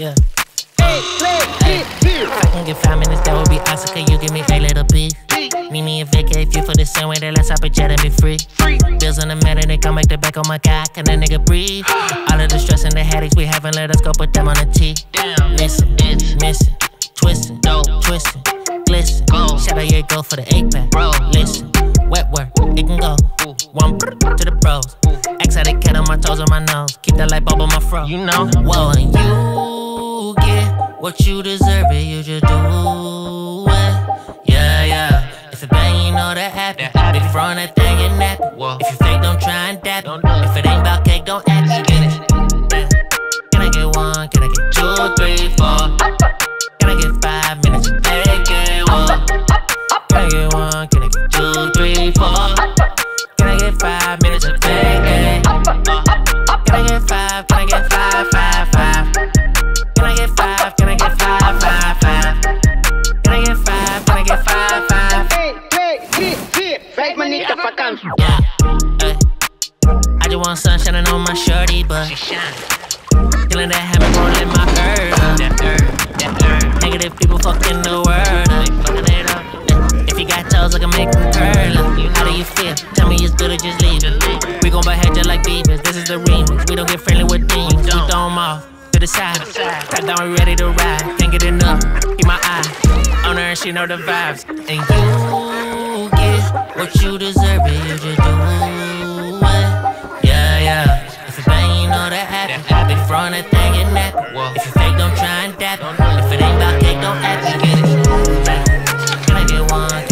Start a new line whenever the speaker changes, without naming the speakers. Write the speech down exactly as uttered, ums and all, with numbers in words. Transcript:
Yeah. Hey, hey, if I can get five minutes, that would be awesome. Can you give me a little piece? Meet me a vacate fee for the same way that let's hop a jet and be free. Bills on the matter, they come back to back on my guy. Can that nigga breathe? All of the stress and the headaches we haven't, let us go put them on the T. Missing, missing, twisting, twisting, glisten. Shout out, yeah, go for the eight pack. Listen, wet work, it can go. One to the bros. X out the cat on my toes on my nose. Keep that light bulb on my fro. You know, whoa, and you get what you deserve, it, you just do it. Yeah, yeah. If it bang, you know that happen. Big front that thing and nap. If you fake, don't try and dap. If it ain't about cake, don't act. You get it. Yeah. Can I get one? Can I get two, three, four? Can I get five minutes? Make it one. Can I get one? Can I get two, three, four? Can I get five minutes of fake? Can I get five? Can I get five, five, five? Can I get five? Can I get five, five, five? Can I get five? Can I get five, five?
Hey, hey, hit, hit, vijf minuten vakantie.
Yeah, hey. I just want sun shining on my shorty, but she shine. Feeling that habit rolling my herb up. That herb, that herb. Negative people fucking the word up. Fucking it up. If you got toes, I can make them curl up. How do you feel? Tell me it's good or just leave it. We gon' butt head just like Beavers. This is the remix. We don't get friendly with demons. We throw them off to the side. Top down, we ready to ride. Can't get enough. Keep my eye on her and she know the vibes. And you get what you deserve, it, you just do it. Yeah, yeah. If it bang, you know that happen. Big front that thing and nap. If you fake, don't try and dap. If it ain't about cake, don't act. You get it. Can I get one?